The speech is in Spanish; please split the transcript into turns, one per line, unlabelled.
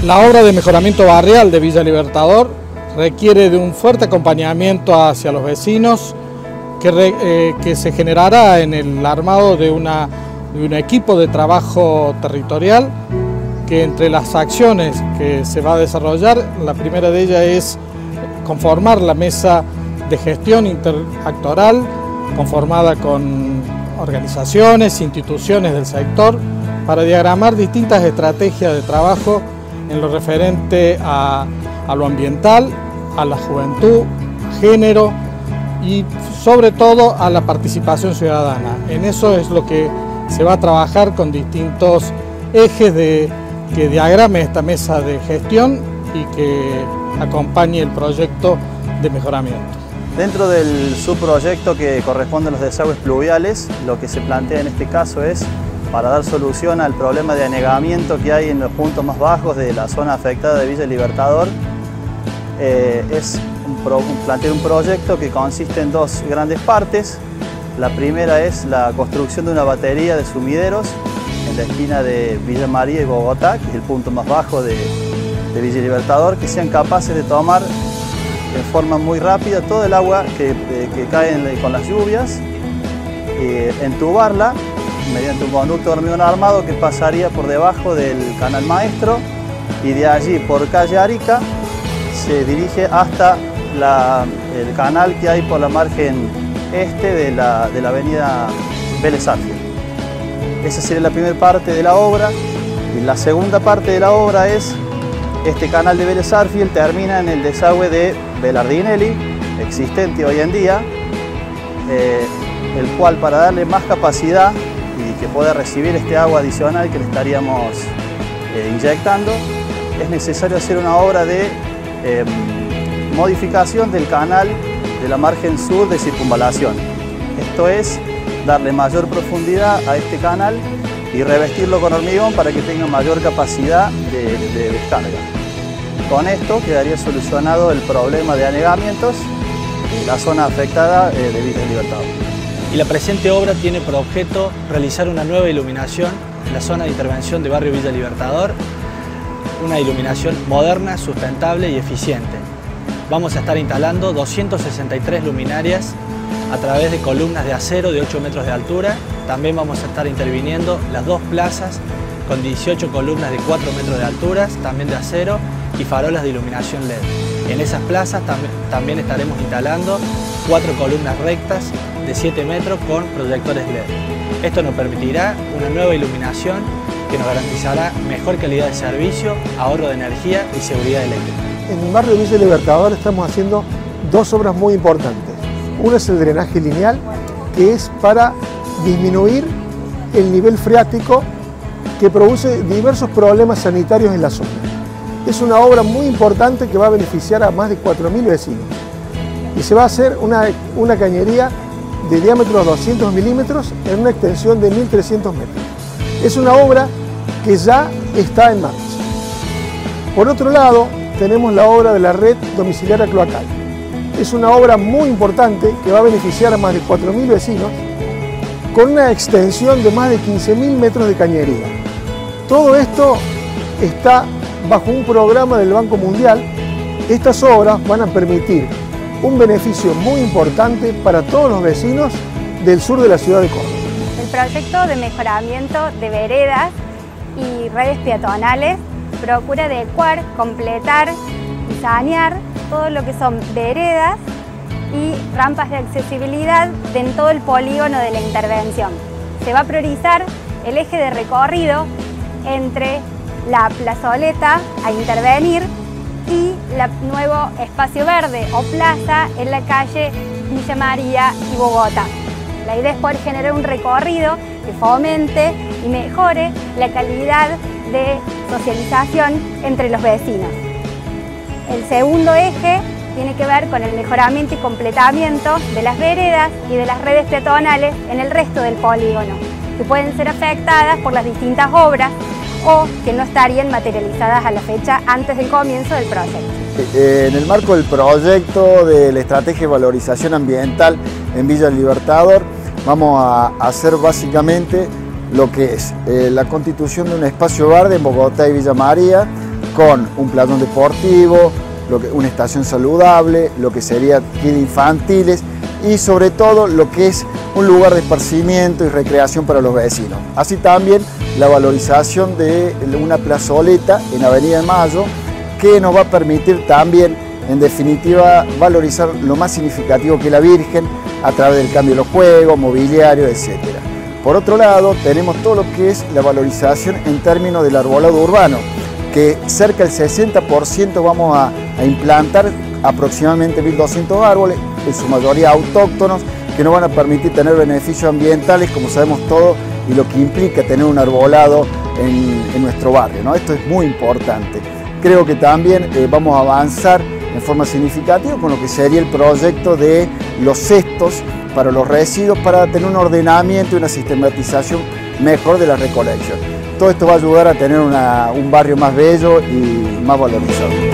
La obra de mejoramiento barrial de Villa Libertador requiere de un fuerte acompañamiento hacia los vecinos que se generará en el armado de un equipo de trabajo territorial que entre las acciones que se va a desarrollar, la primera de ellas es conformar la mesa de gestión interactoral conformada con organizaciones, instituciones del sector para diagramar distintas estrategias de trabajo en lo referente a lo ambiental, a la juventud, a género y sobre todo a la participación ciudadana. En eso es lo que se va a trabajar con distintos ejes que diagrame esta mesa de gestión y que acompañe el proyecto de mejoramiento.
Dentro del subproyecto que corresponde a los desagües pluviales, lo que se plantea en este caso es para dar solución al problema de anegamiento que hay en los puntos más bajos de la zona afectada de Villa Libertador. Es plantear un proyecto que consiste en dos grandes partes. La primera es la construcción de una batería de sumideros en la esquina de Villa María y Bogotá, que es el punto más bajo de Villa Libertador, que sean capaces de tomar de forma muy rápida todo el agua que cae con las lluvias, entubarla mediante un conducto de hormigón armado que pasaría por debajo del canal maestro y de allí por calle Arica se dirige hasta el canal que hay por la margen este de la avenida Vélez Arfiel. Esa sería la primera parte de la obra y la segunda parte de la obra es este canal de Vélez Arfiel termina en el desagüe de Belardinelli, existente hoy en día, el cual para darle más capacidad y que pueda recibir este agua adicional que le estaríamos inyectando, es necesario hacer una obra de modificación del canal de la margen sur de circunvalación. Esto es darle mayor profundidad a este canal y revestirlo con hormigón para que tenga mayor capacidad de descarga. Con esto quedaría solucionado el problema de anegamientos en la zona afectada de Villa Libertador.
Y la presente obra tiene por objeto realizar una nueva iluminación en la zona de intervención de barrio Villa Libertador, una iluminación moderna, sustentable y eficiente. Vamos a estar instalando 263 luminarias a través de columnas de acero de 8 metros de altura. También vamos a estar interviniendo las dos plazas con 18 columnas de 4 metros de altura, también de acero, y farolas de iluminación LED. En esas plazas también estaremos instalando 4 columnas rectas de 7 metros con proyectores LED. Esto nos permitirá una nueva iluminación que nos garantizará mejor calidad de servicio, ahorro de energía y seguridad eléctrica.
En el barrio Villa Libertador estamos haciendo dos obras muy importantes. Una es el drenaje lineal, que es para disminuir el nivel freático que produce diversos problemas sanitarios en la zona. Es una obra muy importante que va a beneficiar a más de 4.000 vecinos. Y se va a hacer una cañería de diámetro de 200 milímetros en una extensión de 1.300 metros. Es una obra que ya está en marcha. Por otro lado, tenemos la obra de la red domiciliaria cloacal. Es una obra muy importante que va a beneficiar a más de 4.000 vecinos con una extensión de más de 15.000 metros de cañería. Todo esto está bajo un programa del Banco Mundial. Estas obras van a permitir un beneficio muy importante para todos los vecinos del sur de la ciudad de Córdoba.
El proyecto de mejoramiento de veredas y redes peatonales procura adecuar, completar y sanear todo lo que son veredas y rampas de accesibilidad en todo el polígono de la intervención. Se va a priorizar el eje de recorrido entre la plazoleta a intervenir y el nuevo espacio verde o plaza en la calle Villa María y Bogotá. La idea es poder generar un recorrido que fomente y mejore la calidad de socialización entre los vecinos. El segundo eje tiene que ver con el mejoramiento y completamiento de las veredas y de las redes peatonales en el resto del polígono, que pueden ser afectadas por las distintas obras o que no estarían materializadas a la fecha antes del comienzo del proyecto.
En el marco del proyecto de la estrategia de valorización ambiental en Villa Libertador, vamos a hacer básicamente lo que es la constitución de un espacio verde en Bogotá y Villa María, con un playón deportivo, una estación saludable, lo que sería kids infantiles y sobre todo lo que es un lugar de esparcimiento y recreación para los vecinos. Así también la valorización de una plazoleta en Avenida de Mayo que nos va a permitir también, en definitiva, valorizar lo más significativo que es la Virgen a través del cambio de los juegos, mobiliario, etc. Por otro lado, tenemos todo lo que es la valorización en términos del arbolado urbano, que cerca del 60% vamos a implantar aproximadamente 1.200 árboles, en su mayoría autóctonos, que nos van a permitir tener beneficios ambientales, como sabemos todos, y lo que implica tener un arbolado en nuestro barrio, ¿no? Esto es muy importante. Creo que también vamos a avanzar en forma significativa con lo que sería el proyecto de los cestos para los residuos, para tener un ordenamiento y una sistematización mejor de la recolección. Todo esto va a ayudar a tener un barrio más bello y más valorizado.